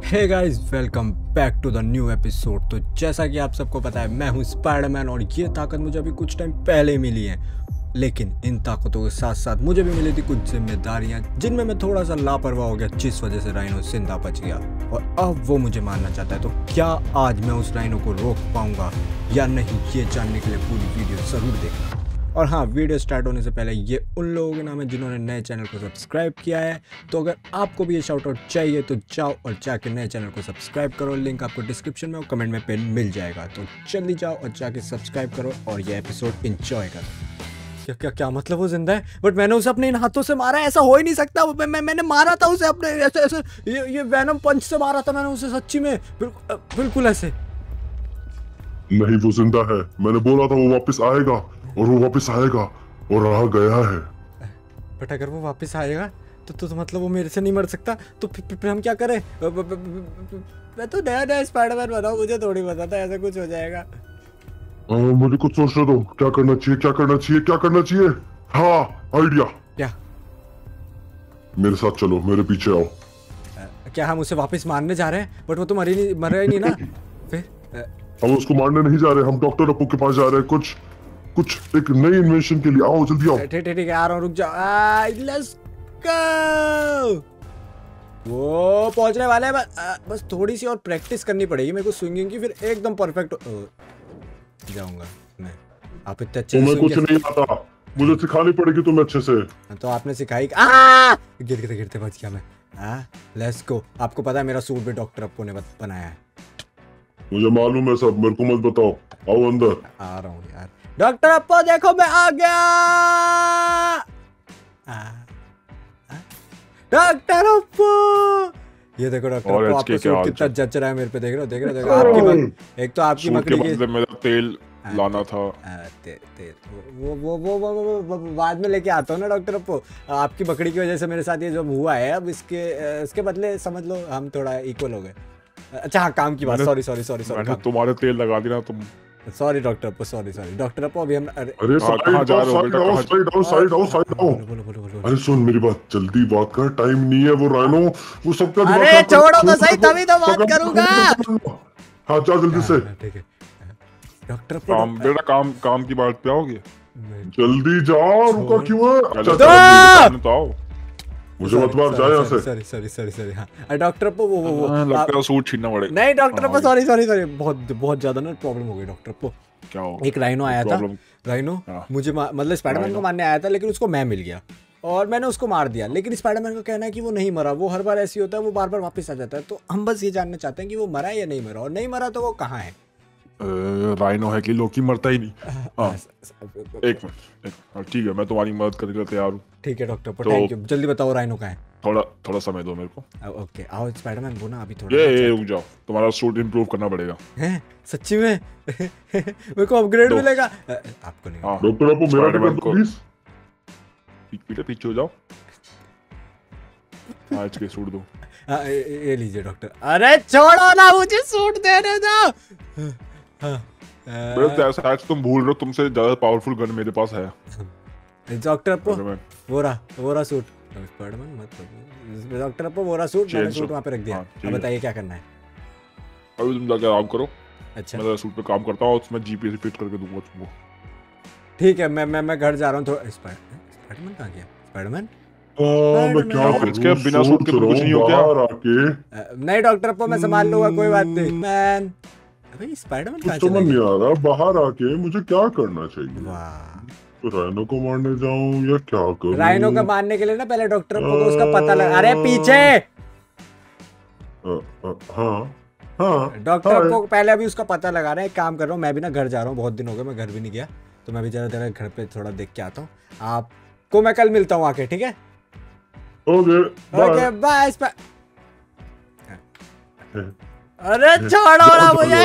Hey guys, welcome back to the new episode. तो जैसा कि आप सबको पता है, मैं हूं स्पाइडरमैन और ये ताकत मुझे अभी कुछ टाइम पहले मिली है। लेकिन इन ताकतों के साथ साथ मुझे भी मिली थी कुछ जिम्मेदारियां जिनमें मैं थोड़ा सा लापरवाह हो गया, जिस वजह से राइनो जिंदा बच गया और अब वो मुझे मारना चाहता है। तो क्या आज मैं उस राइनो को रोक पाऊंगा या नहीं, ये जानने के लिए पूरी वीडियो ज़रूर देखना। और हाँ, वीडियो स्टार्ट होने से पहले ये उन लोगों के नाम है जिन्होंने नए चैनल को सब्सक्राइब किया है। तो अगर आपको भी ये शाउट आउट चाहिए तो जाओ और जाके नए चैनल को सब्सक्राइब करो। लिंक आपको डिस्क्रिप्शन में और कमेंट में पिन मिल जाएगा। तो जल्दी जाओ और जाके सब्सक्राइब करो और ये एपिसोड इंजॉय करो। क्या क्या क्या मतलब वो जिंदा है? बट मैंने उसे अपने इन हाथों से मारा है, ऐसा हो ही नहीं सकता। मैंने मारा था उसे अपने ऐसे ऐसे, ये वैनम पंच से मारा था मैंने उसे, सच्ची में बिल्कुल ऐसे। नहीं, वो जिंदा है। मैंने बोला था वो वापस आएगा और वो वापस आएगा और रहा गया है। बट अगर वो वापस आएगा तो मतलब वो मेरे से नहीं मर सकता। तो फिर हम क्या करें? मैं तो नया स्पाइडरमैन बना हूं, मुझे थोड़ी पता था ऐसा कुछ हो जाएगा। मुझे कुछ सोचने दो। क्या करना चाहिए, क्या करना चाहिए, क्या करना चाहिए? हाँ, आइडिया। क्या? मेरे साथ चलो, मेरे पीछे आओ। क्या हम उसे वापस मारने जा रहे हैं? बट वो तो मर ही नहीं ना। फिर हम उसको मारने नहीं जा रहे, हम डॉक्टर अपू के पास जा रहे हैं। कुछ एक नई इन्वेंशन के लिए। आओ जल्दी आओ। ठीक है, आ रहा हूँ, रुक जाओ। Let's go. वो पहुंचने वाले हैं। बस थोड़ी सी और प्रैक्टिस करनी पड़ेगी मेरे को स्विंगिंग की, फिर एकदम परफेक्ट जाऊंगा मैं। आप इतने अच्छे तुम्हें कुछ नहीं आता, मुझे सिखानी पड़ेगी तुम्हें अच्छे से। तो आपने सिखाई। गिरते बच गया मैं। Let's go. आपको पता है मेरा सूट भी डॉक्टर अप्पू ने बनाया है। मुझे मालूम है सब, मेरे को मत बताओ। आओ अंदर। आ रहा हूँ यार। डॉक्टर अप्पू देखो, मैं आ गया। डॉक्टर अप्पू, ये देखो डॉक्टर अप्पू, आपका सूट कितना जच रहा है मेरे पे। देख रहे हो आपकी एक तो आपकी मकड़ी के मेरा तेल लाना था। वो बाद में लेके आता हूँ ना डॉक्टर अप्पू। आपकी बकरी की वजह से मेरे साथ ये जो हुआ है, अब इसके बदले समझ लो हम थोड़ा इक्वल हो गए। अच्छा हाँ, काम की बात। सॉरी मैंने तुम्हारे तेल लगा दिया तुम। Sorry doctor Appu, sorry doctor Appu. अभी हम अरे साइड आओ। अरे सुन मेरी बात, जल्दी बात कर, टाइम नहीं है। वो राइनो वो सबका दिमाग। अरे छोड़ो तो सही, तभी तो बात करूंगा। हाँ जा जल्दी से। ठीक है डॉक्टर अप्पू, काम की बात पे आओगे? जल्दी जाओ, रुका क्यों है? तो आओ, मुझे मत मार, जा यहाँ से। सॉरी। हाँ डॉक्टर अप्पू, वो लगता है सूट छीनना पड़ेगा। नहीं डॉक्टर अप्पू, सॉरी बहुत ज्यादा ना प्रॉब्लम हो गई डॉक्टर अप्पू। क्या हो? एक राइनो आया था। राइनो मुझे मतलब स्पाइडरमैन को मारने आया था, लेकिन उसको मैं मिल गया और मैंने उसको मार दिया। लेकिन स्पाइडरमैन का कहना है कि वो नहीं मरा। वो हर बार ऐसी होता है, वो बार वापस आ जाता है। तो हम बस ये जानना चाहते हैं कि वो मरा है या नहीं मरा, और नहीं मरा तो वो कहाँ है। राइनो है कि लोकी मरता ही नहीं। एक मिनट, ठीक है, मैं तुम्हारी मदद करने के लिए तैयार हूँ। ठीक है डॉक्टर अप्पू, थैंक यू। जल्दी बताओ राइनो कहाँ है। थोड़ा समय दो मेरे को। ओके आओ स्पाइडरमैन, वो ना अभी थोड़ा ये रुक जाओ, तुम्हारा सूट इंप्रूव करना पड़ेगा। हैं सच्ची में? मेरे को अपग्रेड मिलेगा? आपको नहीं। डॉक्टर अप्पू, मेरा भी कर दो प्लीज। पीछे हो जाओ। आज के सूट दो। ये लीजिए डॉक्टर। अरे छोड़ो ना, मुझे सूट देने दो। आज तुम भूल रहे हो, तुमसे ज्यादा पावरफुल गन मेरे पास है। डॉक्टर अप्पू, वो रहा सूट। स्पाइडरमैन मत डॉक्टर अप्पू, वो रहा सूट। मैंने सूट वहाँ पे रख दिया। अब बताइए क्या करना है। अभी तुम जाके आराम करो। अच्छा, मैं सूट पे काम करता हूँ, उसमें जीपीएस फिट करके दूंगा तुमको। ठीक है, मैं घर जा रहा हूँ। थोड़ा स्पाइडरमैन कहाँ गया? स्पाइडरमैन क्या बिना सूट के कुछ नहीं हो क्या? नहीं डॉक्टर अप्पू, मैं संभाल लूंगा, कोई बात नहीं। मैन अबे स्पाइडरमैन कहाँ चला गया? नहीं आ रहा, बाहर आके मुझे क्या करना चाहिए? तो राइनो को मारने जाऊं या क्या करूं? राइनो को मारने के लिए ना पहले डॉक्टर अप्पू को उसका पता लगा। अरे पीछे। हाँ डॉक्टर अप्पू पहले अभी उसका पता लगा रहे हैं। एक काम कर रहा हूँ, मैं भी ना घर जा रहा हूँ, बहुत दिन हो गए मैं घर भी नहीं गया। तो मैं भी जरा घर पे थोड़ा देख के आता हूँ। आपको मैं कल मिलता हूँ आके, ठीक है? Okay bye. अरे छोड़ो ना मुझे।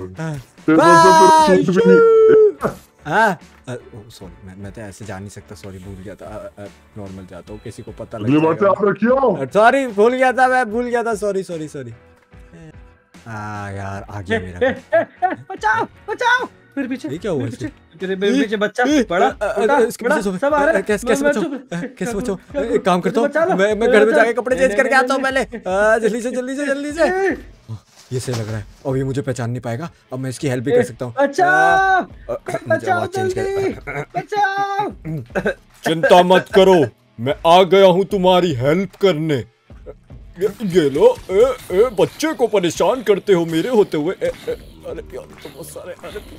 सॉरी, मैं तो ऐसे जा नहीं सकता। सॉरी, भूल गया था। नॉर्मल जाता हूँ, किसी को पता लग जाएगा। सॉरी, भूल गया था, मैं भूल गया था। सॉरी। यार आ गया मेरा। बचाओ। मेरे पीछे, ये क्या हुआ मेरे पीछे बच्चा, बड़ा सब आ रहा है। कैसे बचाओ? एक काम करता हूँ, मैं घर में जाके कपड़े चेंज करके आता हूँ पहले। जल्दी से। ये सही लग रहा है, अब ये मुझे पहचान नहीं पाएगा। अब मैं इसकी हेल्प भी कर सकता हूँ। बचाओ जल्दी, बचाओ। चिंता मत करो, मैं आ गया हूँ तुम्हारी हेल्प करने। ये लो, बच्चे को परेशान करते हो मेरे होते हुए। अरे यार तो बहुत सारे,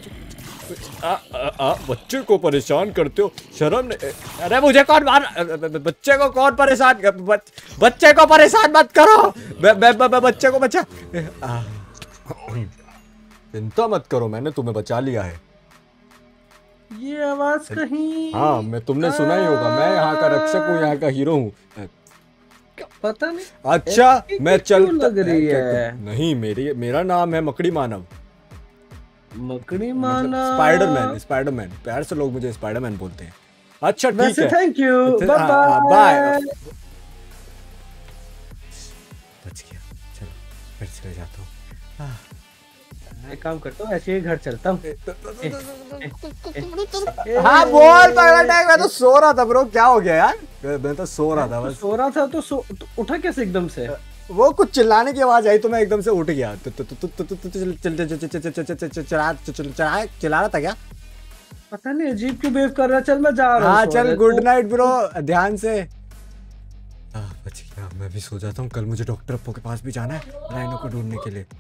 बच्चे को परेशान करते हो, शर्म नहीं। अरे मुझे कौन मार, बच्चे को कौन परेशान, बच्चे को परेशान मत करो। मैं बच्चे को बचा। चिंता मत करो, मैंने तुम्हें बचा लिया है। ये आवाज कहीं, हाँ मैं तुमने सुना ही होगा, मैं यहाँ का रक्षक हूँ, यहाँ का हीरो हूँ। पता नहीं। अच्छा मैं चलता, लग रही है। नहीं मेरा नाम है मकड़ी मानव। मकड़ी मानव, स्पाइडरमैन, प्यार से लोग मुझे स्पाइडरमैन बोलते हैं। अच्छा ठीक है, थैंक यू, बाय। बच गया, चलो फिर चले जाता हूँ। एक काम करता हूँ, ऐसे ही घर चलता हूँ। हाँ बोल पगला टैग, मैं तो सो रहा था ब्रो। क्या हो गया यार? मैं तो सो रहा था बस। सो रहा था तो उठा कैसे एकदम से? वो कुछ चिल्लाने की आवाज आई तो मैं एकदम से उठ गया। चिल्ला रहा था क्या? पता नहीं अजीब क्यों बिहेव कर रहा है। चल मैं जा रहा हूँ। हाँ चल, गुड नाइट ब्रो, ध्यान से। बच गया, मैं भी सो जाता हूँ। कल मुझे डॉक्टर अप्पू के पास भी जाना है राइनो को ढूंढने के लिए।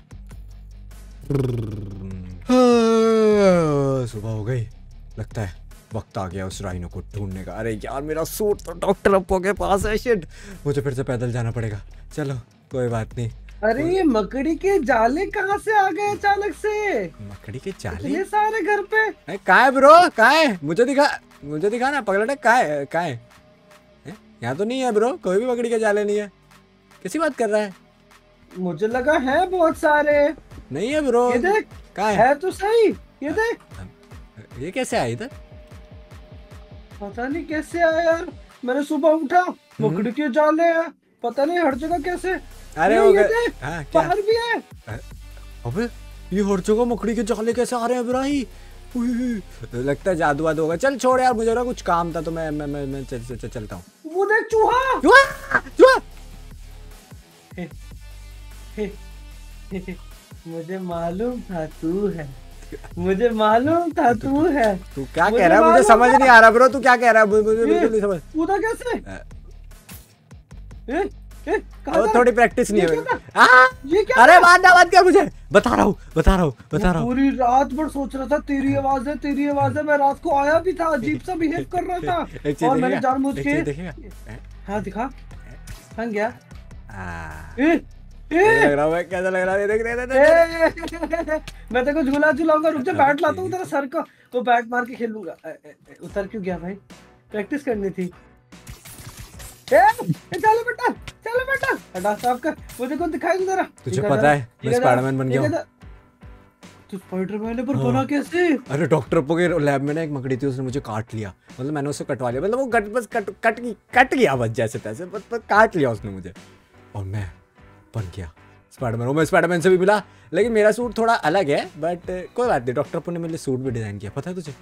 सुबह हो गई, लगता है वक्त आ गया उस राइनो को ढूंढने का। अरे यार मेरा सूट तो डॉक्टर अप्पू के पास है, शिट। मुझे फिर से पैदल जाना पड़ेगा। चलो कोई बात नहीं। अरे ये मकड़ी के जाले कहाँ से आ गए अचानक से? मकड़ी के जाले ये सारे घर पे कहाँ है ब्रो? कहाँ है? मुझे दिखा ना पगला। कहाँ है? यहाँ तो नहीं है ब्रो, कोई भी मकड़ी के जाले नहीं है। कैसी बात कर रहा है? मुझे लगा है बहुत सारे। नहीं है ब्रो, ये देख, कहाँ है तो सही। ये देख, ये कैसे आया इधर? पता नहीं कैसे आया यार। मैंने सुबह उठा, मकड़ी के जाले हैं, पता नहीं हर जगह कैसे। अरे ये देख, बाहर भी है। अबे ये हर जगह मकड़ी के जाले कैसे आ रहे हैं ब्राही? लगता है जादू वादू होगा। चल छोड़ यार, मुझे ना कुछ काम था तो मैं चलता हूँ। वो देख, चूहा। मुझे मालूम था तू है, मुझे मालूम था तू है। तू क्या कह रहा है? मुझे समझ नहीं आ रहा ब्रो, तू क्या कह रहा है? मुझे बिल्कुल नहीं समझ। कूदा कैसे? थोड़ी प्रैक्टिस नहीं है। ये क्या? अरे मारना मत क्या मुझे, बता रहा हूँ। पूरी रात भर सोच रहा था तेरी आवाज है। मैं रात को आया भी था, अजीब सा बिहेव कर रहा था। और मैंने जानबूझ के, हाँ दिखा, हंग गया। लग रहा है, कैसा लग रहा है? देख मैं तेरे को झूलाऊंगा। रुक जा, बैट लाता हूँ तेरा सर को, तो बैट मार के खेलूंगा। उतर क्यों गया भाई? प्रैक्टिस करनी थी। चलो बेटा, हटा साफ कर। मुझे कौन दिखाई नहीं दे रहा। तुझे पता है मैं स्पाइडरमैन बन गया हूँ। तू स्पाइडरमैन पर बना कैसे? अरे डॉक्टर अप्पू के लैब में ना एक मकड़ी थी, उसने मुझे काट लिया। मतलब मैंने उसे कटवा लिया, मतलब वो कट गया बस, जैसे तैसे बस काट लिया उसने मुझे, और मैं बन गया स्पाइडरमैन। मैं स्पाइडरमैन से भी मिला, लेकिन मेरा सूट थोड़ा अलग है, बट कोई बात नहीं। डॉक्टर अप्पू ने मेरे लिए सूट भी डिजाइन किया, पता है तुझे?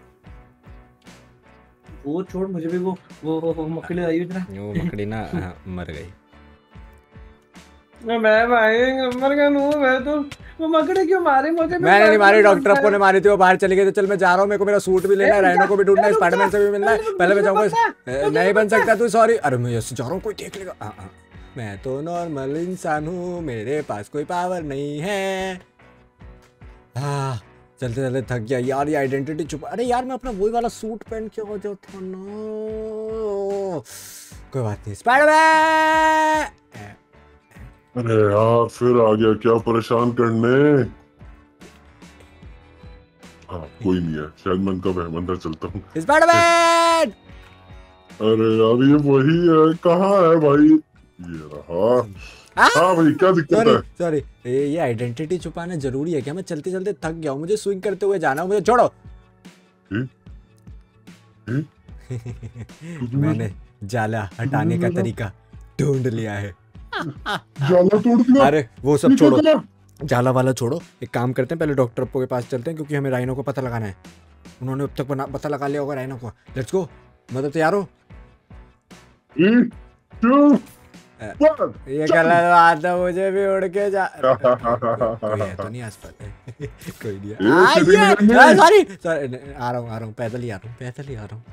वो छोड़, मुझे भी वो मकड़ी आई उधर। वो मकड़ी ना मर गई। मैं भाई मर गया मैं तो। वो मकड़ी क्यों मारी मुझे? मैंने नहीं मारी, डॉक्टर अप्पू ने मारी थी। वो बाहर चली गई। तो चल मैं जा रहा हूँ, मेरे को मेरा सूट भी लेना है, राइनो को भी ढूंढना है, स्पाइडरमैन से भी मिलना है। पहले मैं जाऊंगा। नहीं बन सकता तू, सॉरी। अरे मैं ऐसे जा रहा हूँ, कोई देख लेगा। मैं तो नॉर्मल इंसान हूँ, मेरे पास कोई पावर नहीं है। चलते चलते थक गया यार। ये आइडेंटिटी छुपा, अरे यार मैं अपना वही वाला सूट पहन के हो जाता था ना। कोई बात नहीं, स्पाइडरमैन। अरे यार फिर आ गया क्या परेशान करने? हाँ कोई नहीं है, शायद मैं उनका वहम अंदर चलता हूँ। स्पाइडरमैन। अरे यार ये वही है, कहाँ है भाई? ये रहा। हाँ भाई क्या दिक्कत है? सॉरी, ये आइडेंटिटी छुपाना जरूरी है क्या? मैं चलते चलते थक गया हूँ, मुझे स्विंग करते हुए जाना है, मुझे छोड़ो। मैंने जाला हटाने का तरीका ढूंढ लिया है। जाला तोड़ दिया? अरे वो सब छोड़ो, जाला वाला छोड़ो, एक काम करते हैं पहले डॉक्टर अप्पू के पास चलते हैं क्योंकि हमें राइनो को पता लगाना है। उन्होंने अब तक पता लगा लिया होगा राइनो को। Let's go. मतलब तैयार हो? 3, 2, 1 ये कलर आता मुझे भी उड़ के जा। कोई है तो नहीं आसपास? कोई नहीं। सॉरी सॉरी, आ रहा हूँ पैदल ही आ रहा हूँ।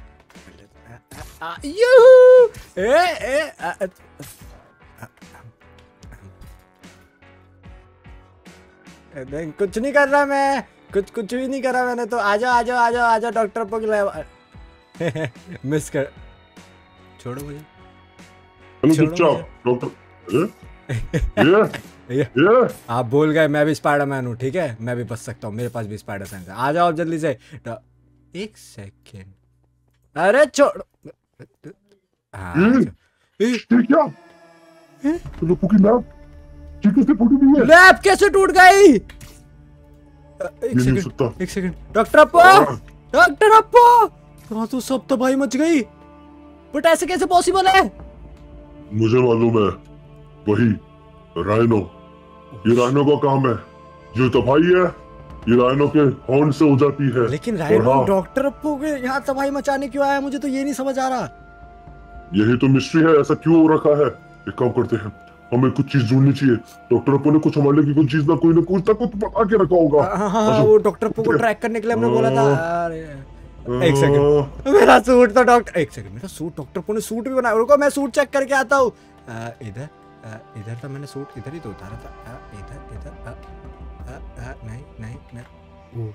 कुछ नहीं कर रहा मैं, कुछ भी नहीं कर रहा मैंने तो। आजा डॉक्टर अप्पू के मिस कर, छोड़ो मुझे। चुपचाप डॉक्टर। आप बोल गए, मैं भी स्पाइडरमैन हूँ, ठीक है? मैं भी बच सकता हूँ, मेरे पास भी स्पाइडर सेंस है। आ जाओ जल्दी से। 1 सेकेंड, अरे छोड़। लैब कैसे टूट गई? एक सेकेंड। डॉक्टर अप्पू हाँ तो सब तबाही मच गई, बट ऐसे कैसे पॉसिबल है? मुझे मालूम है, वही राइनो। ये राइनो का काम है, जो तबाही है ये राइनो के हॉर्न से हो जाती है। लेकिन राइनो डॉक्टर अप्पू के यहाँ तबाही मचाने क्यों आया? मुझे तो ये नहीं समझ आ रहा। यही तो मिस्ट्री है, ऐसा क्यों हो रखा है। एक काम करते हैं, हमें कुछ चीज ढूंढनी चाहिए। डॉक्टर अप्पू ने कुछ हमारे लिए कुछ चीज ना कुछ बता के रखा होगा। हाँ, वो डॉक्टर अप्पू को ट्रैक करने के लिए हमने बोला था। अरे एक सेकंड, मेरा सूट तो डॉक्टर, एक सेकंड, मेरा सूट डॉक्टर अप्पू ने सूट भी बनाया। रुको मैं सूट चेक करके आता हूँ। इधर था मैंने सूट, इधर ही तो उतारा था। इधर नहीं।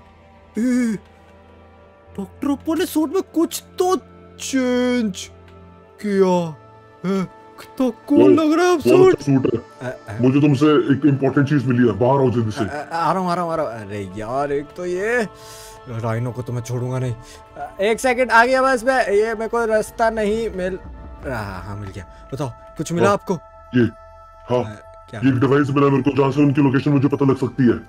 डॉक्टर अप्पू ने सूट में कुछ तो चेंज किया। तो कूल लग रहा है अब सूट है। मुझे तुमसे एक इम्पोर्टेंट चीज मिली है, बाहर आओ जल्दी से। आ रहा हूँ। अरे यार, एक तो ये राइनो को तो मैं छोड़ूंगा नहीं। एक सेकंड, आ गया बस मैं। ये मेरे को रास्ता नहीं मिल रहा। हाँ मिल गया। बताओ कुछ मिला आपको? ये हाँ, ये एक डिवाइस मिला मेरे को जहाँ से उनकी लोकेशन मुझे पता लग सकती है।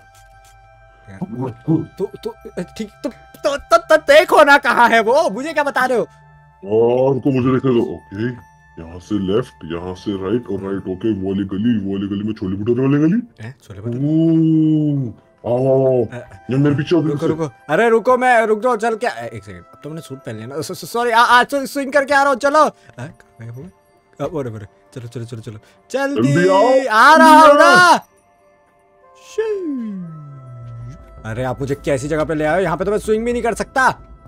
तो ठीक, तो देखो ना कहाँ है वो, मुझे क्या बता रहे हो? और उनको मुझे देखने दो। ओके, यहाँ से लेफ्ट, यहाँ से राइट और राइट। ओके, वो वाली गली में छोले भटूरे वाली गली। छोले भटूरे, आओ मेरे पीछे। रुको। अरे रुको, मैं रुक जाओ, चल क्या। एक सेकंड, अब तो मैंने सूट पहन लिया ना। सॉरी, आज स्विंग करके आ रहा हूँ। चलो चलो जल्दी आ रहा हूँ ना। अरे आप मुझे कैसी जगह पे ले आए? यहाँ पे तो मैं स्विंग भी नहीं कर सकता।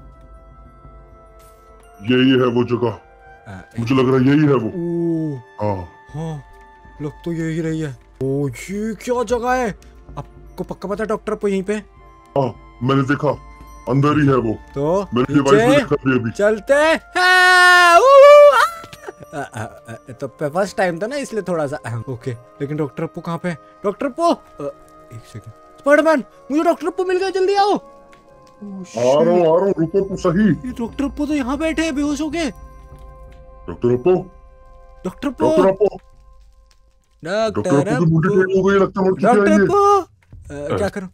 यही है वो जगह, मुझे लग रहा है यही है वो। हाँ, लग तो यही रही है। ओ ये क्या जगह है? आपको पक्का पता है डॉक्टर अप्पू यहीं पे? हाँ, मैंने देखा, अंदर ही है वो। तो अभी चलते हैं। तो फर्स्ट टाइम था ना, इसलिए थोड़ा सा। ओके, लेकिन डॉक्टर अप्पू कहाँ पे? डॉक्टर अप्पू, एक सेकंड। स्पाइडरमैन, मुझे डॉक्टर अप्पू मिल गए, जल्दी आओ। आ रहा हूँ, रुको तो सही। ये डॉक्टर अप्पू तो यहाँ बैठे हैं बेहोश हो गए। डॉक्टर अप्पू क्या करो?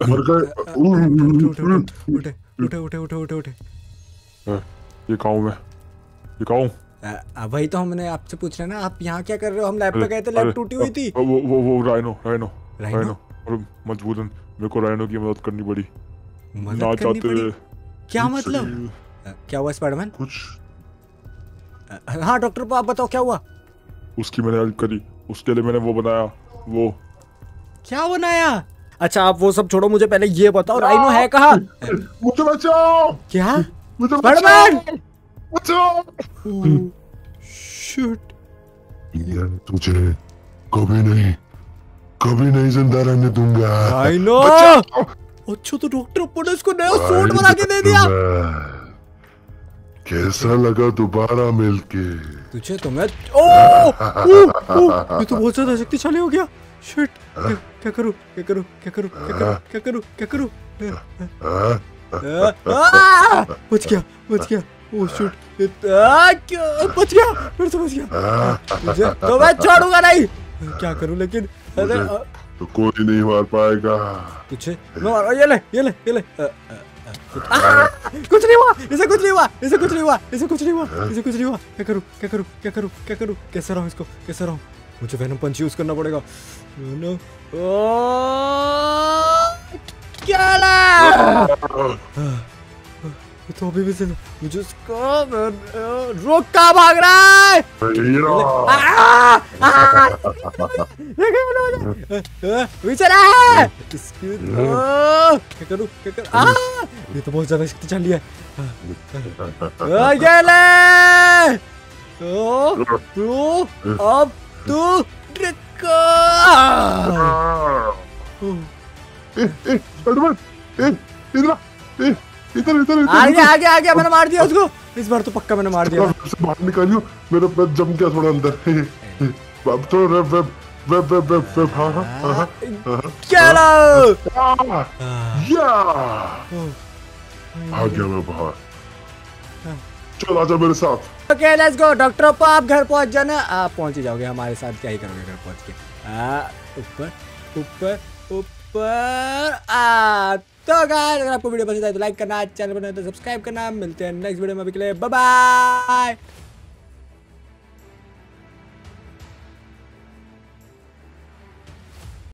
उठे। ये कहूँ मैं, ये कहूँ। वही तो हमने आपसे पूछ रहे ना, आप यहाँ क्या कर रहे हो? हम लैब पे गए थे, लैब टूटी हुई थी। वो राइनो और मजबूरन मेरे को राइनो की मदद करनी पड़ी। ना चाहते हुए। क्या मतलब? क्या हुआ स्पाइडरमैन? कुछ हाँ डॉक्टर अप्पू, आप बताओ क्या हुआ? उसकी मैंने हेल्प करी, उसके लिए मैंने वो बनाया। वो क्या बनाया? अच्छा आप वो सब छोड़ो, मुझे पहले ये बताओ राइनो है कहाँ? मुझे बचाओ। क्या? मुझे बचाओ। शिट, तुझे कभी नहीं जिंदा रहने दूंगा। राइनो। अच्छा तो डॉक्टर अप्पू ने इसको नया सूट बना के दे दिया। कैसा लगा दोबारा मिलके? तुझे तो मैं ये तो बहुत ज्यादा शक्तिशाली हो गया। शिट, क्या करूं? बच गया। ओह शिट, क्या बच गया? फिर से बच गया। मुझे तो मैं छोड़ूंगा नहीं। क्या करूं लेकिन? तो कोई नहीं मार पाएगा तुझे। ये ले। कुछ नहीं हुआ, इसे कुछ नहीं हुआ। क्या करूं? कैसे रहूं इसको? कैसे रहूं? मुझे वेनम पंच यूज करना पड़ेगा। वेनम तो अभी भी मुझे उसको रोक का भाग रहा है। क्या करूं क्या ये तो बहुत ज्यादा शक्तिशाली है। अब तू आगे मैंने मार दिया उसको। इस बार तो पक्का मैंने मार दिया। बाहर निकालियो, मेरा पैर जम गया थोड़ा अंदर। अब तो आ गया मैं बाहर। चल आजा मेरे साथ। Okay let's go. Doctor Appa आप घर पहुंच जाना। आप पहुंच ही जाओगे हमारे साथ। क्या ही करोगे घर पहुंच के। ऊपर ऊपर ऊपर तो गाइस अगर आपको वीडियो पसंद आए तो लाइक करना, चैनल पर नए तो सब्सक्राइब करना। मिलते हैं नेक्स्ट वीडियो में। अभी के लिए बाय बाय।